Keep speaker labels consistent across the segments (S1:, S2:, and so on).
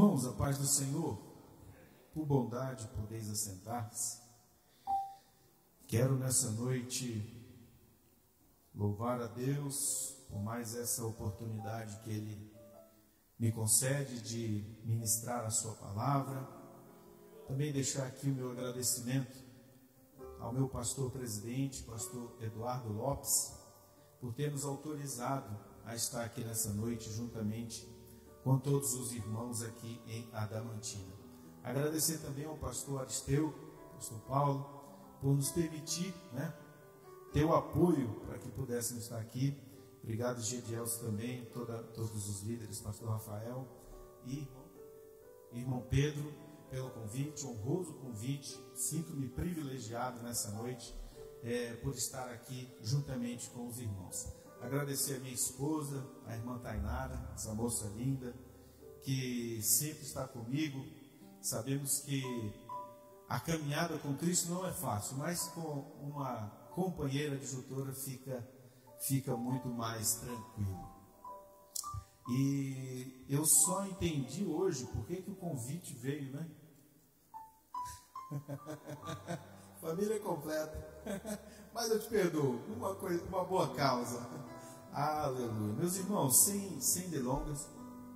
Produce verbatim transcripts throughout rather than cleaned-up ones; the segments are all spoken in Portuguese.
S1: Irmãos, a paz do Senhor, por bondade podeis assentar-se. Quero nessa noite louvar a Deus por mais essa oportunidade que Ele me concede de ministrar a sua palavra. Também deixar aqui o meu agradecimento ao meu pastor presidente, pastor Eduardo Lopes, por ter nos autorizado a estar aqui nessa noite juntamente com todos os irmãos aqui em Adamantina. Agradecer também ao pastor Aristeu, pastor Paulo, por nos permitir, né, ter o apoio para que pudéssemos estar aqui. Obrigado, Gedielso, também, toda, todos os líderes, pastor Rafael e irmão Pedro, pelo convite, honroso convite. Sinto-me privilegiado nessa noite é, por estar aqui juntamente com os irmãos. Agradecer a minha esposa, a irmã Tainara, essa moça linda, que sempre está comigo. Sabemos que a caminhada com Cristo não é fácil, mas com uma companheira disjutora fica, fica muito mais tranquilo. E eu só entendi hoje por que, que o convite veio, né? Família completa. Mas eu te perdoo, uma, coisa, uma boa causa. Aleluia. Meus irmãos, sem, sem delongas,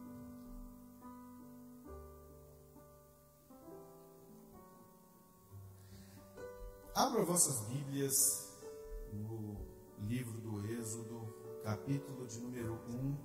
S1: abra vossas Bíblias no livro do Êxodo, capítulo de número um.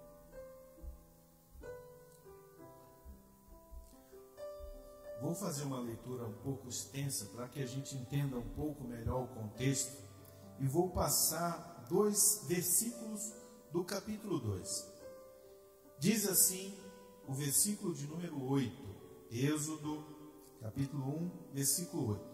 S1: Vou fazer uma leitura um pouco extensa para que a gente entenda um pouco melhor o contexto e vou passar dois versículos do capítulo dois. Diz assim o versículo de número oito, Êxodo, capítulo um, versículo oito.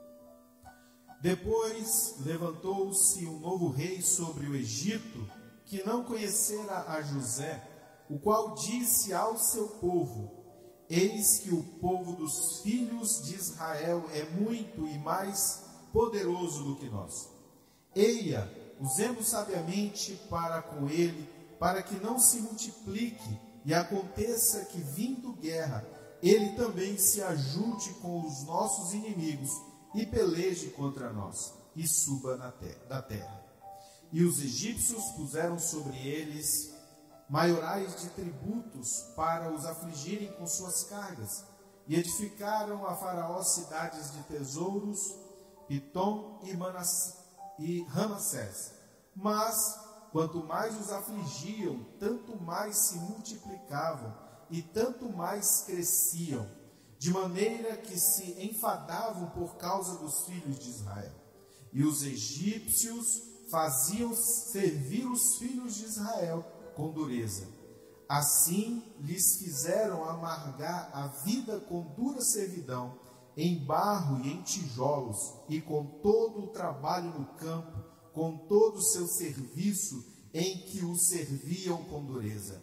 S1: Depois levantou-se um novo rei sobre o Egito, que não conhecera a José, o qual disse ao seu povo: eis que o povo dos filhos de Israel é muito e mais poderoso do que nós. Eia, usemos sabiamente para com ele, para que não se multiplique, e aconteça que, vindo guerra, ele também se ajude com os nossos inimigos, e peleje contra nós, e suba na terra, da terra. E os egípcios puseram sobre eles maiorais de tributos para os afligirem com suas cargas, e edificaram a Faraó cidades de tesouros, Pitom e, Manas, e Ramassés. Mas, quanto mais os afligiam, tanto mais se multiplicavam, e tanto mais cresciam, de maneira que se enfadavam por causa dos filhos de Israel. E os egípcios faziam servir os filhos de Israel com dureza. Assim lhes fizeram amargar a vida com dura servidão, em barro e em tijolos, e com todo o trabalho no campo, com todo o seu serviço, em que o serviam com dureza.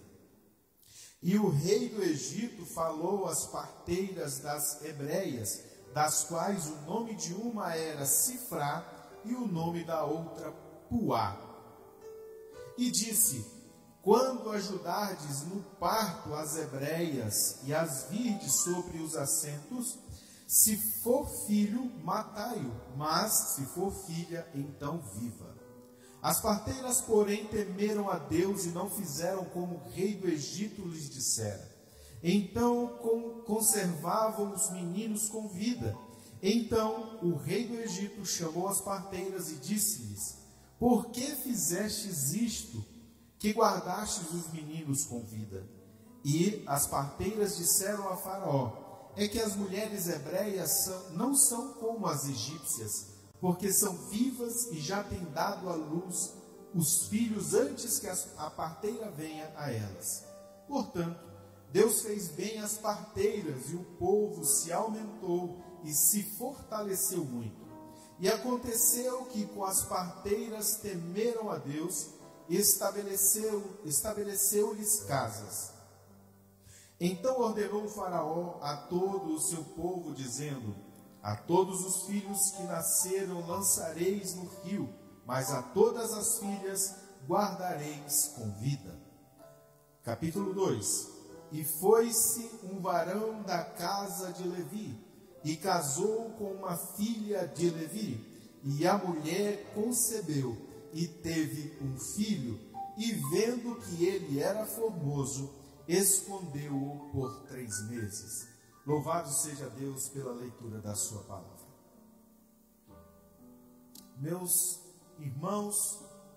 S1: E o rei do Egito falou às parteiras das hebreias, das quais o nome de uma era Sifrá e o nome da outra Puá. E disse: quando ajudardes no parto as hebreias e as virdes sobre os assentos, se for filho, matai-o, mas se for filha, então viva. As parteiras, porém, temeram a Deus e não fizeram como o rei do Egito lhes dissera. Então conservavam os meninos com vida. Então o rei do Egito chamou as parteiras e disse-lhes: por que fizestes isto, que guardastes os meninos com vida? E as parteiras disseram a Faraó: é que as mulheres hebreias são, não são como as egípcias, porque são vivas e já têm dado à luz os filhos antes que a parteira venha a elas. Portanto, Deus fez bem às parteiras, e o povo se aumentou e se fortaleceu muito. E aconteceu que, com as parteiras temeram a Deus, estabeleceu, estabeleceu-lhes casas. Então ordenou o Faraó a todo o seu povo, dizendo: a todos os filhos que nasceram lançareis no rio, mas a todas as filhas guardareis com vida. Capítulo dois. E foi-se um varão da casa de Levi, e casou com uma filha de Levi, e a mulher concebeu, e teve um filho, e vendo que ele era formoso, escondeu-o por três meses. Louvado seja Deus pela leitura da sua palavra. Meus irmãos,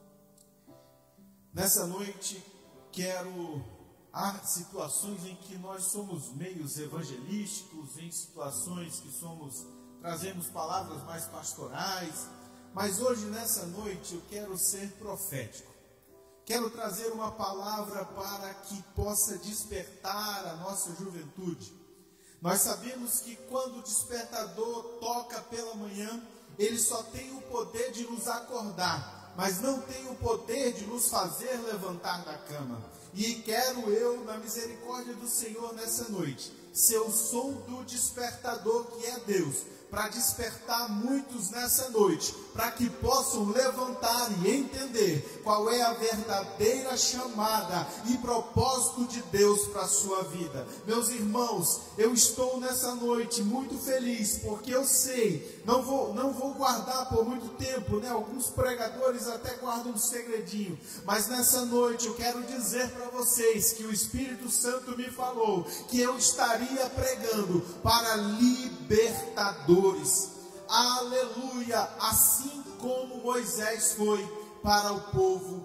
S1: nessa noite quero... Há situações em que nós somos meios evangelísticos, em situações que somos, trazemos palavras mais pastorais, mas hoje, nessa noite, eu quero ser profético. Quero trazer uma palavra para que possa despertar a nossa juventude. Nós sabemos que quando o despertador toca pela manhã, ele só tem o poder de nos acordar, mas não tem o poder de nos fazer levantar da cama. E quero eu, na misericórdia do Senhor, nessa noite, ser o som do despertador que é Deus, para despertar muitos nessa noite, para que possam levantar e entender qual é a verdadeira chamada e propósito de Deus para a sua vida. Meus irmãos, eu estou nessa noite muito feliz, porque eu sei, não vou, não vou guardar por muito tempo, né? Alguns pregadores até guardam um segredinho, mas nessa noite eu quero dizer para vocês que o Espírito Santo me falou que eu estaria pregando para libertadores. Aleluia! Assim como Moisés foi para o povo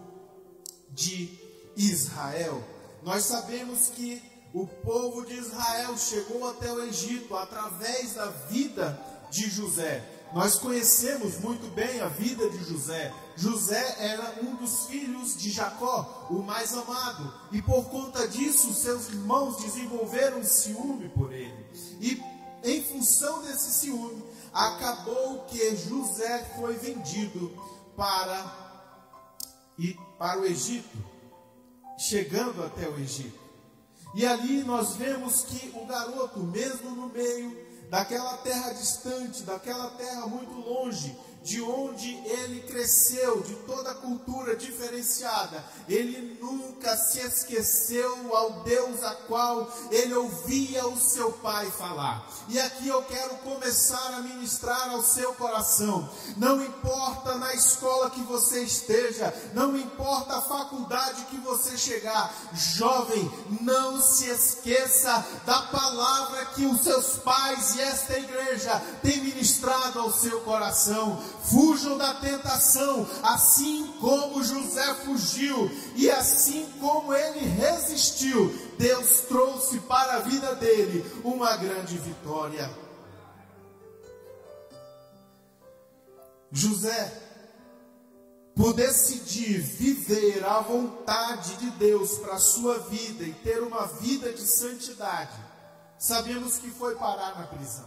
S1: de Israel. Nós sabemos que o povo de Israel chegou até o Egito através da vida de José. Nós conhecemos muito bem a vida de José. José era um dos filhos de Jacó, o mais amado, e por conta disso seus irmãos desenvolveram ciúme por ele. E em função desse ciúme, acabou que José foi vendido para, e, para o Egito, chegando até o Egito. E ali nós vemos que o garoto, mesmo no meio daquela terra distante, daquela terra muito longe, de onde ele cresceu, de toda a cultura diferenciada, ele nunca se esqueceu ao Deus a qual ele ouvia o seu pai falar. E aqui eu quero começar a ministrar ao seu coração. Não importa na escola que você esteja, não importa a faculdade que você chegar, jovem, não se esqueça da palavra que os seus pais e esta igreja têm ministrado ao seu coração. Fujam da tentação, assim como José fugiu, e assim como ele resistiu, Deus trouxe para a vida dele uma grande vitória. José, por decidir viver a vontade de Deus para a sua vida e ter uma vida de santidade, sabemos que foi parar na prisão.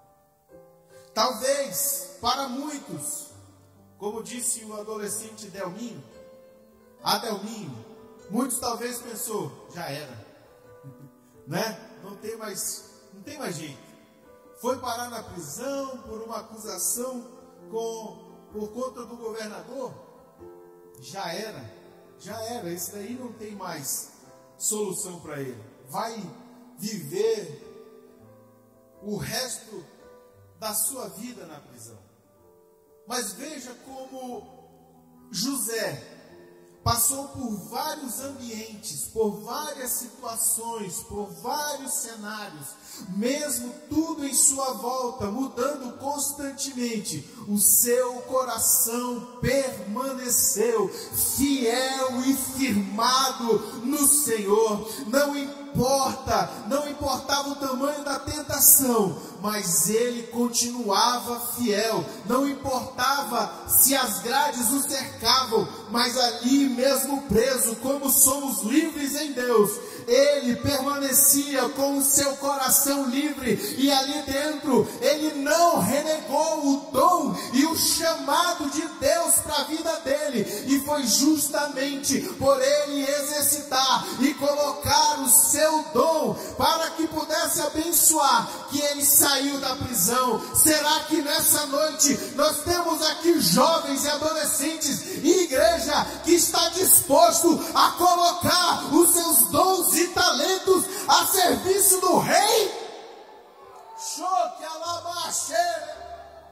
S1: Talvez, para muitos, como disse o adolescente Delminho, Adelminho, muitos talvez pensou, já era, né? Não tem mais, não tem mais jeito. Foi parar na prisão por uma acusação com, por conta do governador, já era, já era, isso daí não tem mais solução para ele. Vai viver o resto da sua vida na prisão. Mas veja como José passou por vários ambientes, por várias situações, por vários cenários, mesmo tudo em sua volta mudando constantemente, o seu coração permaneceu fiel e firmado no Senhor. Não importa, não importava o tamanho da tentação, mas ele continuava fiel. Não importava se as grades o cercavam, mas ali mesmo preso, como somos livres em Deus, ele permanecia com o seu coração livre, e ali dentro ele não renegou o dom e o chamado de Deus para a vida dele. E foi justamente por ele exercitar e colocar o seu dom para que pudesse abençoar, que ele saiu da prisão. Será que nessa noite nós temos aqui jovens e adolescentes e igreja que está disposto a colocar os seus dons e talentos a serviço do rei? Choque alabaxeira.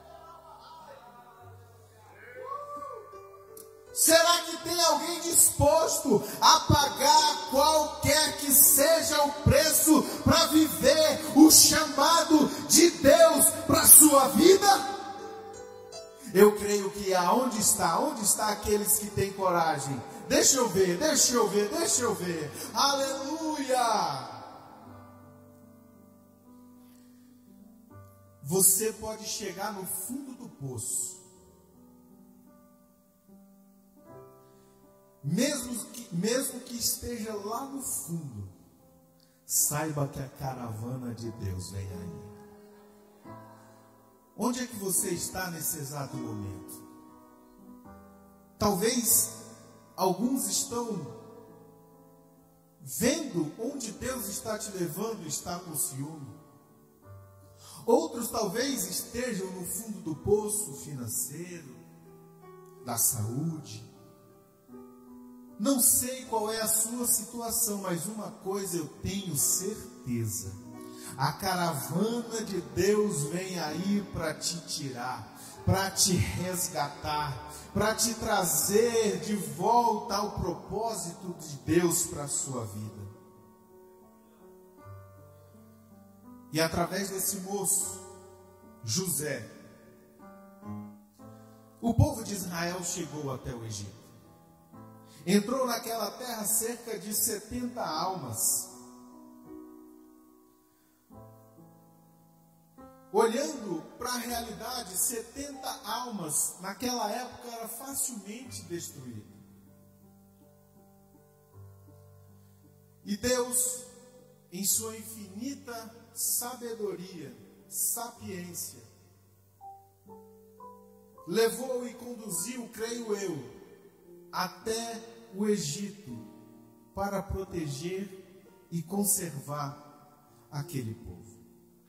S1: Será que tem alguém disposto a pagar qualquer que seja o preço para viver o chamado de Deus para a sua vida? Eu creio que aonde está, onde está aqueles que têm coragem? Deixa eu ver, deixa eu ver, deixa eu ver. Aleluia! Você pode chegar no fundo do poço. Mesmo que, mesmo que esteja lá no fundo, saiba que a caravana de Deus vem aí. Onde é que você está nesse exato momento? Talvez alguns estão vendo onde Deus está te levando e está com ciúme. Outros talvez estejam no fundo do poço financeiro, da saúde. Não sei qual é a sua situação, mas uma coisa eu tenho certeza: a caravana de Deus vem aí para te tirar, para te resgatar, para te trazer de volta ao propósito de Deus para a sua vida. E através desse moço, José, o povo de Israel chegou até o Egito. Entrou naquela terra cerca de setenta almas. Olhando para a realidade, setenta almas naquela época era facilmente destruída. E Deus, em sua infinita sabedoria, sapiência, levou e conduziu, creio eu, até o Egito para proteger e conservar aquele povo.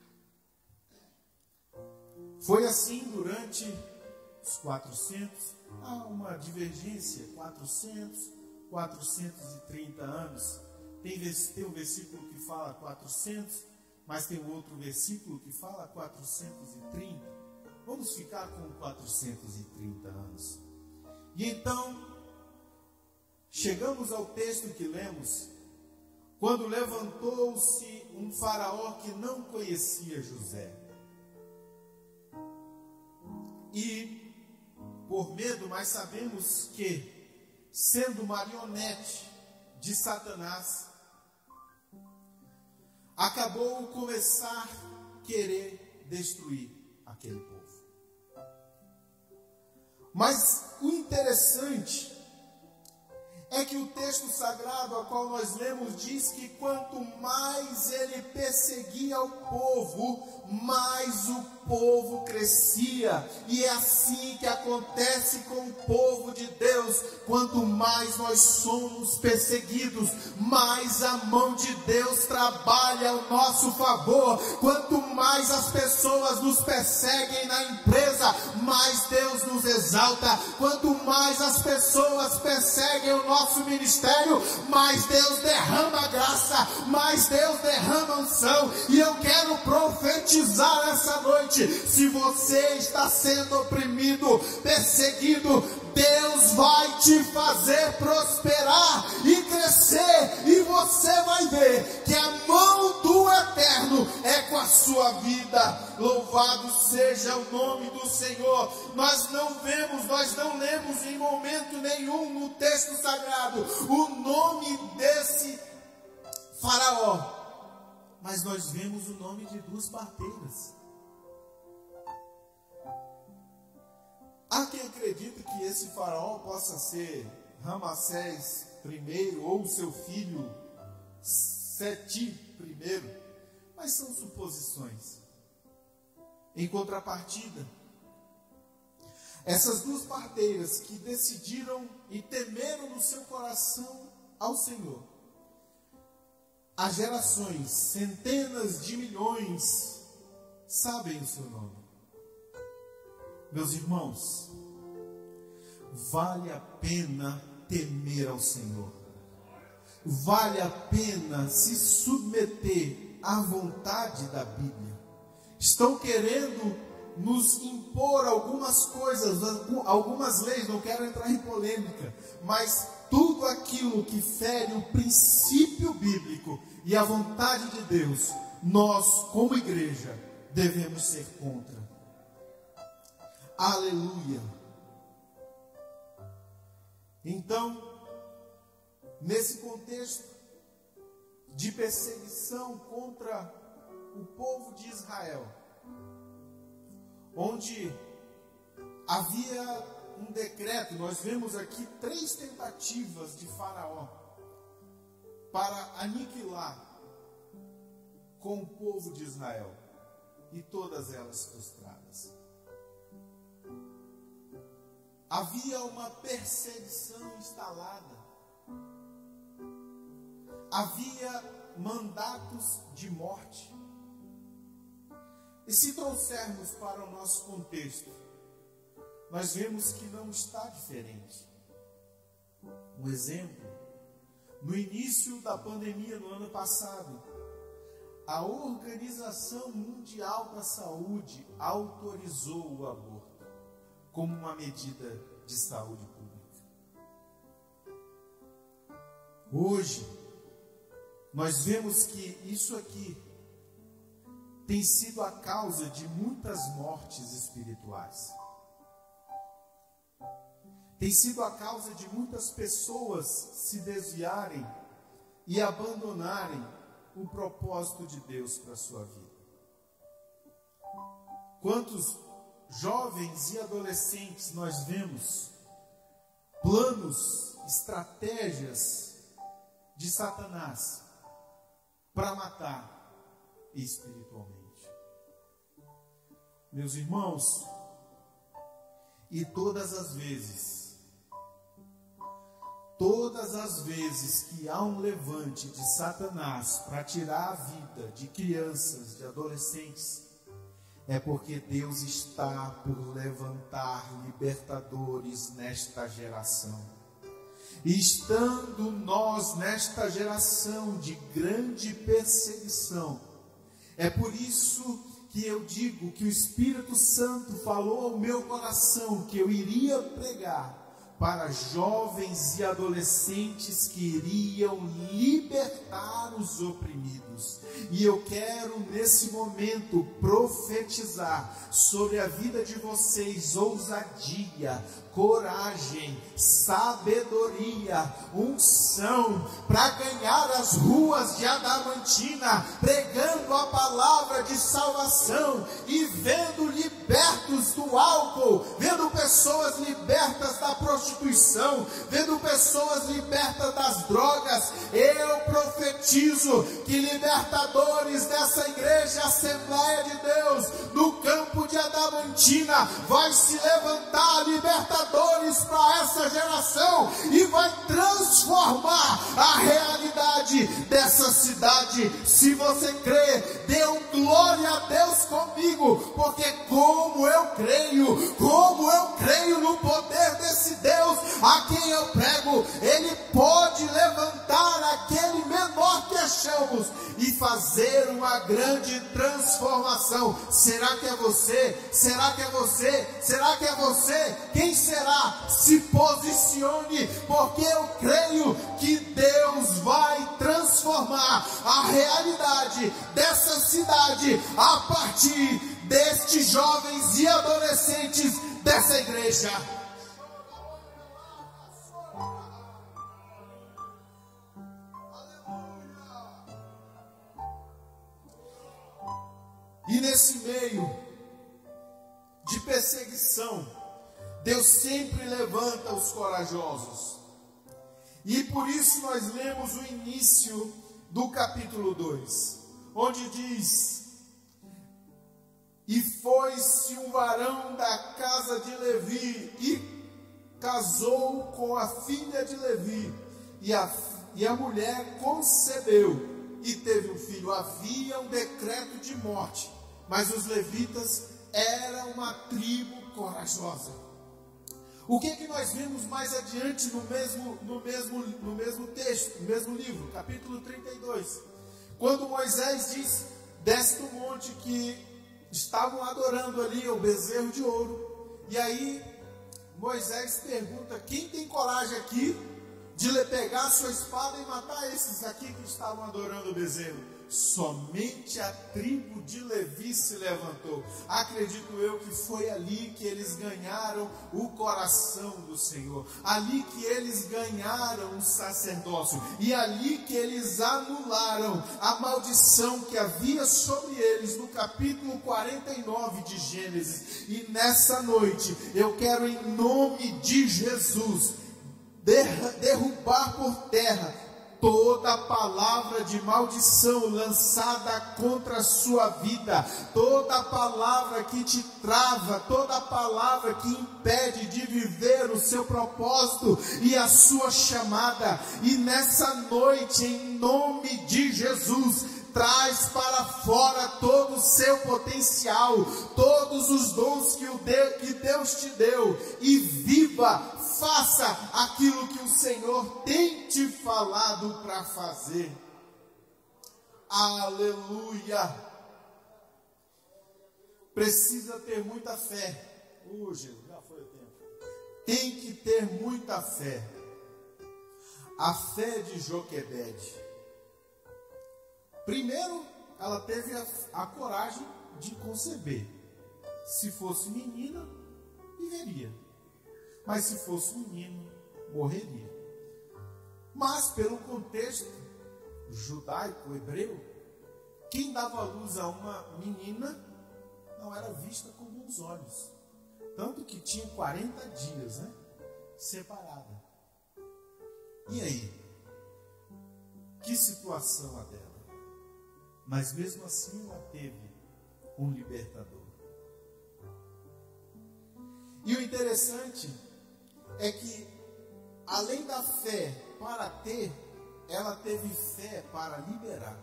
S1: Foi assim durante os quatrocentos, há uma divergência, quatrocentos, quatrocentos e trinta anos. Tem, tem um versículo que fala quatrocentos, mas tem outro versículo que fala quatrocentos e trinta. Vamos ficar com quatrocentos e trinta anos. E então, chegamos ao texto que lemos, quando levantou-se um faraó que não conhecia José. E, por medo, mas sabemos que, sendo marionete de Satanás, acabou começar a querer destruir aquele povo. Mas o interessante é que o texto sagrado a qual nós lemos diz que quanto mais ele perseguia o povo, mais o povo crescia. E é assim que acontece com o povo de Deus. Quanto mais nós somos perseguidos, mais a mão de Deus trabalha ao nosso favor. Quanto mais as pessoas nos perseguem na empresa, mais Deus nos exalta. Quanto mais as pessoas perseguem o nosso ministério, mais Deus derrama graça, mais Deus derrama unção. E eu quero profetizar essa noite: se você está sendo oprimido, perseguido, Deus vai te fazer prosperar e crescer, e você vai ver que a mão do Eterno é com a sua vida. Louvado seja o nome do Senhor. Nós não vemos, nós não lemos em momento nenhum no texto sagrado o nome desse faraó, mas nós vemos o nome de duas parteiras. Há quem acredite que esse faraó possa ser Ramassés primeiro ou seu filho Seti primeiro, mas são suposições. Em contrapartida, essas duas parteiras que decidiram e temeram no seu coração ao Senhor. As gerações, centenas de milhões, sabem o seu nome. Meus irmãos, vale a pena temer ao Senhor. Vale a pena se submeter à vontade da Bíblia. Estão querendo nos impor algumas coisas, algumas leis, não quero entrar em polêmica, mas tudo aquilo que fere o princípio bíblico e a vontade de Deus, nós, como igreja, devemos ser contra. Aleluia! Então, nesse contexto de perseguição contra o povo de Israel, onde havia um decreto, nós vemos aqui três tentativas de Faraó para aniquilar com o povo de Israel, e todas elas frustradas. Havia uma perseguição instalada, havia mandatos de morte. E se trouxermos para o nosso contexto, nós vemos que não está diferente. Um exemplo, no início da pandemia no ano passado, a Organização Mundial da Saúde autorizou o aborto como uma medida de saúde pública. Hoje, nós vemos que isso aqui tem sido a causa de muitas mortes espirituais. Tem sido a causa de muitas pessoas se desviarem e abandonarem o propósito de Deus para a sua vida. Quantos jovens e adolescentes nós vemos planos, estratégias de Satanás para matar espiritualmente. Meus irmãos, e todas as vezes, todas as vezes que há um levante de Satanás para tirar a vida de crianças, de adolescentes, é porque Deus está por levantar libertadores nesta geração. E estando nós nesta geração de grande perseguição, é por isso que eu digo que o Espírito Santo falou ao meu coração que eu iria pregar para jovens e adolescentes que iriam libertar os oprimidos. E eu quero nesse momento profetizar sobre a vida de vocês ousadia, coragem, sabedoria, unção para ganhar as ruas de Adamantina, pregando a palavra de salvação e vendo libertos do álcool, vendo pessoas libertas da prostituição, vendo pessoas libertas das drogas. Eu profetizo que libertadores dessa igreja Assembleia de Deus no campo de Adamantina vai se levantar, libertadores para essa geração, e vai transformar a realidade dessa cidade. Se você crê, dê um glória a Deus comigo, porque como eu creio, como eu creio no poder desse Deus a quem eu prego, Ele pode levantar aquele menor que achamos e fazer uma grande transformação. Será que é você? Será que é você? Será que é você? Quem será? Se posicione, porque eu creio que Deus vai transformar a realidade dessa cidade a partir destes jovens e adolescentes dessa igreja. E nesse meio de perseguição, Deus sempre levanta os corajosos. E por isso nós lemos o início do capítulo dois, onde diz: e foi-se um varão da casa de Levi, e casou com a filha de Levi, e, a, e a mulher concebeu e teve um filho. Havia um decreto de morte, mas os levitas eram uma tribo corajosa. O que que nós vimos mais adiante no mesmo, no mesmo, no mesmo texto, no mesmo livro, capítulo trinta e dois? Quando Moisés diz, desce do monte, que estavam adorando ali o bezerro de ouro. E aí Moisés pergunta, quem tem coragem aqui de pegar a sua espada e matar esses aqui que estavam adorando o bezerro? Somente a tribo de Levi se levantou. Acredito eu que foi ali que eles ganharam o coração do Senhor, ali que eles ganharam o sacerdócio, e ali que eles anularam a maldição que havia sobre eles no capítulo quarenta e nove de Gênesis. E nessa noite eu quero, em nome de Jesus, derrubar por terra toda palavra de maldição lançada contra a sua vida, toda palavra que te trava, toda palavra que impede de viver o seu propósito e a sua chamada. E nessa noite, em nome de Jesus, traz para fora todo o seu potencial, todos os dons que, o Deus, que Deus te deu, e viva, faça aquilo que o Senhor tem te falado para fazer. Aleluia! Precisa ter muita fé. Oh, Jesus, já foi o tempo. Tem que ter muita fé. A fé de Joquebede. Primeiro, ela teve a, a coragem de conceber. Se fosse menina, viveria. Mas se fosse menino, morreria. Mas pelo contexto judaico, hebreu, quem dava luz a uma menina não era vista com bons olhos. Tanto que tinha quarenta dias, né, separada. E aí? Que situação a dela? Mas mesmo assim ela teve um libertador. E o interessante é que, além da fé para ter, ela teve fé para liberar.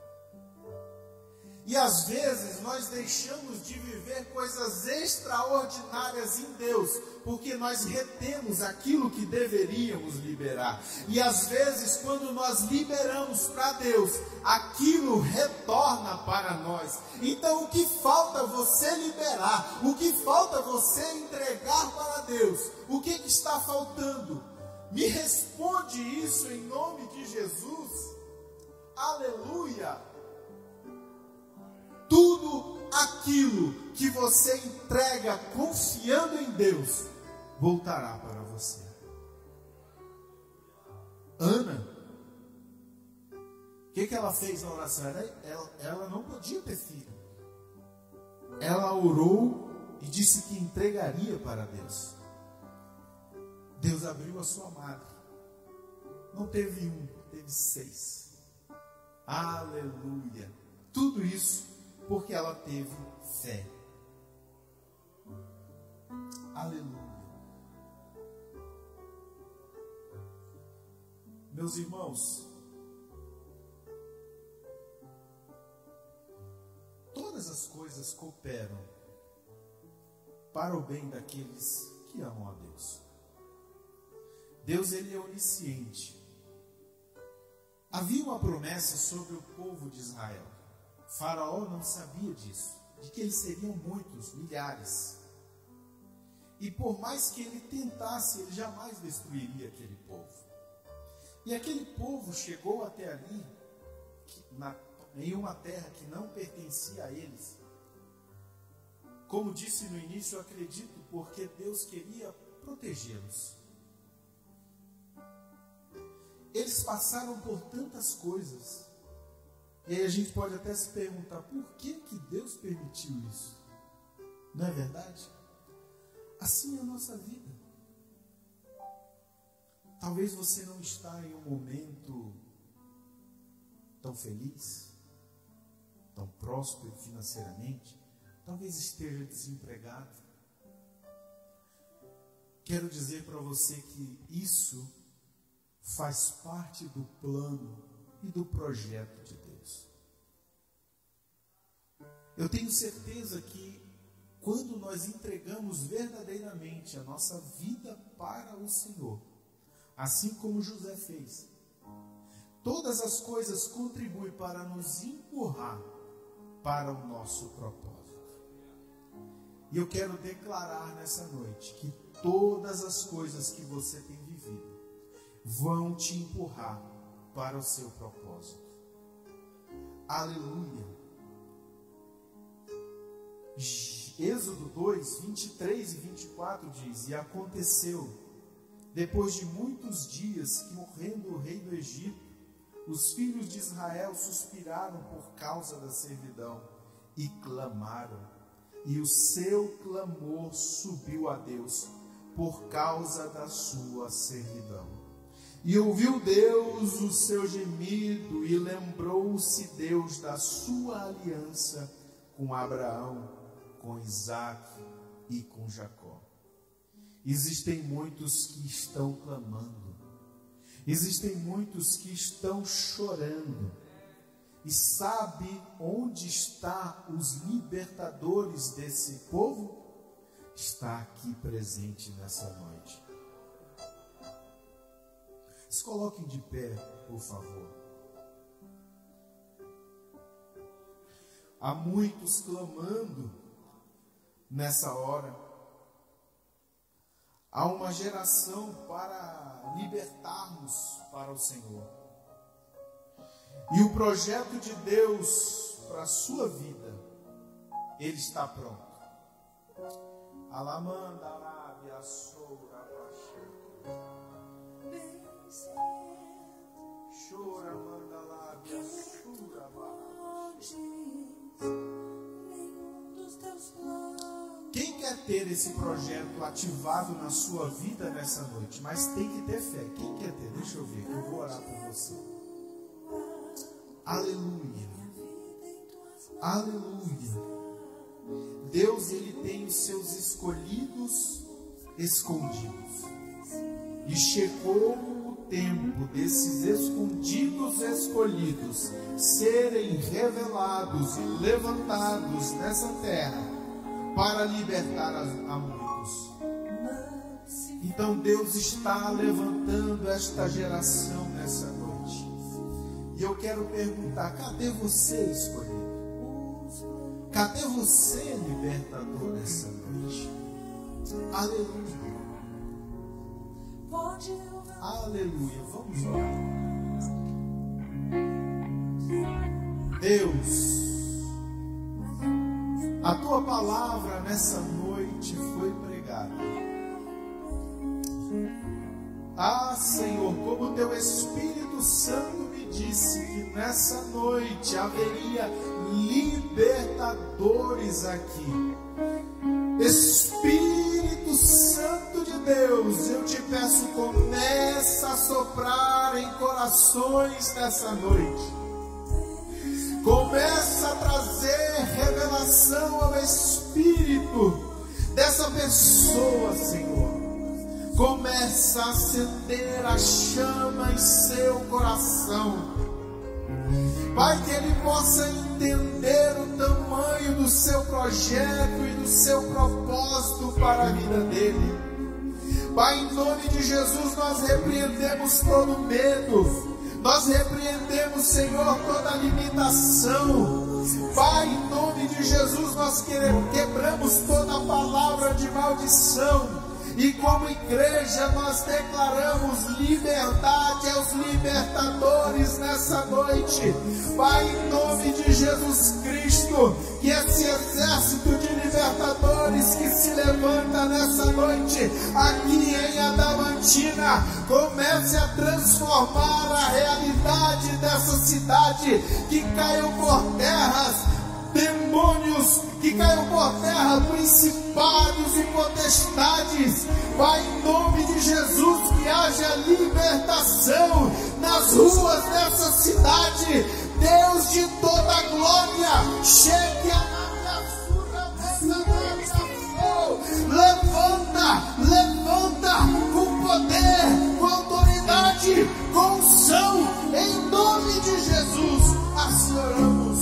S1: E às vezes nós deixamos de viver coisas extraordinárias em Deus, porque nós retemos aquilo que deveríamos liberar. E às vezes, quando nós liberamos para Deus, aquilo retorna para nós. Então, o que falta você liberar? O que falta você entregar para Deus? O que, que está faltando? Me responde isso em nome de Jesus. Aleluia! Tudo aquilo que você entrega confiando em Deus, voltará para você. Ana, o que, que ela fez na oração? Ela, ela não podia ter filho. Ela orou e disse que entregaria para Deus. Deus abriu a sua madre. Não teve um, teve seis. Aleluia! Tudo isso porque ela teve fé. Aleluia. Meus irmãos, todas as coisas cooperam para o bem daqueles que amam a Deus. Deus, ele é onisciente. Havia uma promessa sobre o povo de Israel. Faraó não sabia disso, de que eles seriam muitos, milhares. E por mais que ele tentasse, ele jamais destruiria aquele povo. E aquele povo chegou até ali, na, em uma terra que não pertencia a eles. Como disse no início, eu acredito, porque Deus queria protegê-los. Eles passaram por tantas coisas. E aí a gente pode até se perguntar, por que que Deus permitiu isso? Não é verdade? Assim é a nossa vida. Talvez você não está em um momento tão feliz, tão próspero financeiramente. Talvez esteja desempregado. Quero dizer para você que isso faz parte do plano e do projeto de Deus. Eu tenho certeza que quando nós entregamos verdadeiramente a nossa vida para o Senhor, assim como José fez, todas as coisas contribuem para nos empurrar para o nosso propósito. E eu quero declarar nessa noite que todas as coisas que você tem vivido vão te empurrar para o seu propósito. Aleluia. Êxodo dois, vinte e três e vinte e quatro diz: e aconteceu, depois de muitos dias que, morrendo o rei do Egito, os filhos de Israel suspiraram por causa da servidão e clamaram, e o seu clamor subiu a Deus por causa da sua servidão. E ouviu Deus o seu gemido, e lembrou-se Deus da sua aliança com Abraão, com Isaque e com Jacó. Existem muitos que estão clamando, existem muitos que estão chorando. E sabe onde está os libertadores desse povo? Está aqui presente nessa noite. Se coloquem de pé, por favor. Há muitos clamando nessa hora. Há uma geração para libertarmos para o Senhor. E o projeto de Deus para a sua vida, ele está pronto. Alamanda, Arábia, Soura, Baixa. Chora, manda, Lábia, Soura, Baixa. Quem quer ter esse projeto ativado na sua vida nessa noite? Mas tem que ter fé. Quem quer ter? Deixa eu ver, eu vou orar por você. Aleluia. Aleluia. Deus, ele tem os seus escolhidos escondidos. E chegou o tempo desses escondidos escolhidos serem revelados e levantados nessa terra para libertar a, a muitos. Então Deus está levantando esta geração nessa noite. E eu quero perguntar: cadê você, escolhido? Cadê você, libertador, nessa noite? Aleluia. Aleluia. Vamos orar. Deus, a tua palavra nessa noite foi pregada. Ah, Senhor, como teu Espírito Santo me disse que nessa noite haveria libertadores aqui. Espírito Santo de Deus, eu te peço, começa a soprar em corações nessa noite. Começa a trazer revelação ao espírito dessa pessoa, Senhor. Começa a acender a chama em seu coração. Pai, que ele possa entender o tamanho do seu projeto e do seu propósito para a vida dele. Pai, em nome de Jesus, nós repreendemos todo medo. Nós repreendemos, Senhor, toda limitação. Pai, em nome de Jesus, nós quebramos toda palavra de maldição. E como igreja nós declaramos liberdade aos libertadores nessa noite. Pai, em nome de Jesus Cristo, que esse exército de libertadores que se levanta nessa noite aqui em Adamantina comece a transformar a realidade dessa cidade que caiu por terras, demônios que caiu por terra, principados e potestades. Pai, em nome de Jesus, que haja libertação nas ruas dessa cidade. Deus de toda a glória, chegue a levanta, levanta com poder, com autoridade. unção, em nome de Jesus. Assim oramos.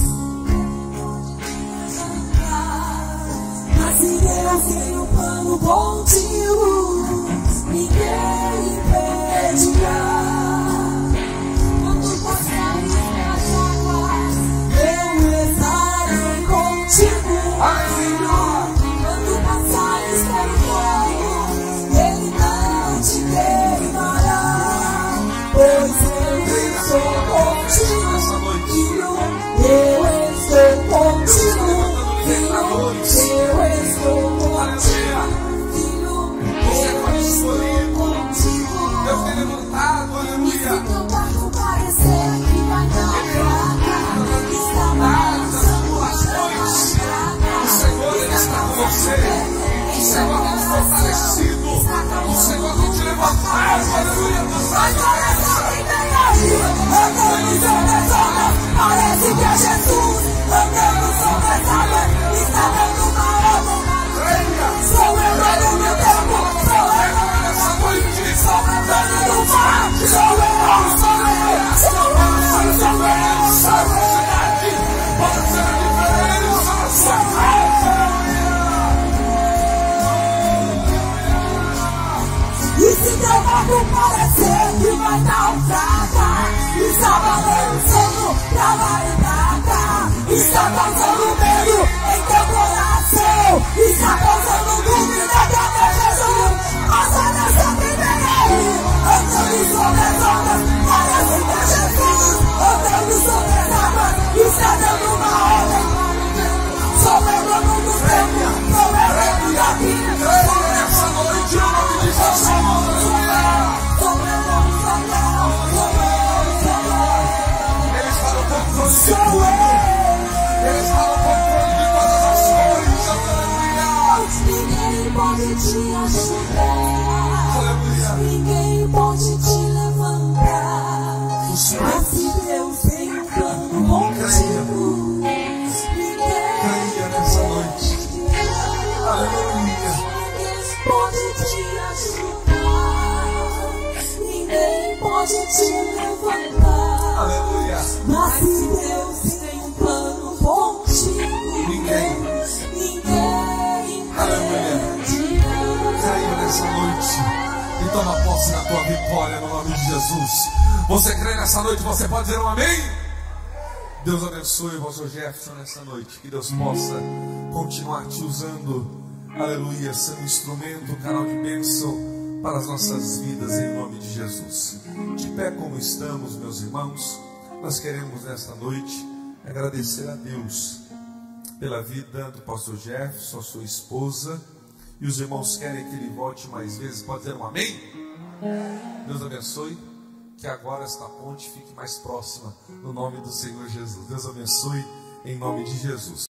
S2: Mas se Deus tem um plano contigo, ninguém impedirá. Quando passares nas águas, eu estarei contigo. Quando passares pelo fogo, ele não te queimará, pois eu estou contigo, filho. Eu estou contigo, filho. Eu estou contigo, filho. Eu estou contigo.
S3: Deus tem levantado, aleluia.
S2: E se teu barco parecer que vai naufragar, está balançando as noites,
S3: O Senhor, Ele está com você. O Senhor tem te fortalecido. O Senhor tem te levantado, aleluia.
S2: agora sabe bem aí, andando sobre as ondas, parece que é Jesus, andando sobre as águas, está dando uma ordem. Sou eu dono do tempo, sou eu
S3: Essa noite,
S2: sou eu dono do mar, sou eu, sou eu, sou eu, sou eu, sou eu.
S3: pode ser a diferença na sua casa.
S2: E se teu barco parecer que vai naufragar, está balançando pra lá e pra cá, está causando medo em teu coração, está causando dúvida que é Jesus, mas olha sempre vem aí, andando sobre as ondas, parece que é Jesus, andando sobre as águas, está dando uma ordem, sou eu dono do tempo, sou eu dono da vida, sou eu
S3: Essa noite, em nome de Jesus. Ele está no controle de tudo. Ele está no controle de todas as coisas, aleluia.
S2: Ninguém pode te ajudar,
S3: Aleluia.
S2: ninguém pode te levantar. Mas se Deus tem um plano contigo, ninguém
S3: Creia nessa noite. Aleluia.
S2: ninguém pode te ajudar, ninguém pode te levantar.
S3: Aleluia.
S2: Mas se Deus tem um plano contigo,
S3: Ninguém.
S2: ninguém
S3: Aleluia.
S2: impedirá.
S3: Creia nessa noite e toma posse da tua vitória no nome de Jesus. Você crê nessa noite? Você pode dizer um amém? Deus abençoe o pastor Jefferson nessa noite. Que Deus possa continuar te usando, aleluia, sendo instrumento, canal de bênção para as nossas vidas em nome de Jesus. De pé como estamos, meus irmãos, nós queremos nesta noite agradecer a Deus pela vida do pastor Jefferson, sua esposa, e os irmãos querem que ele volte mais vezes. Pode dizer um amém? Deus abençoe, que agora esta ponte fique mais próxima no nome do Senhor Jesus. Deus abençoe em nome de Jesus.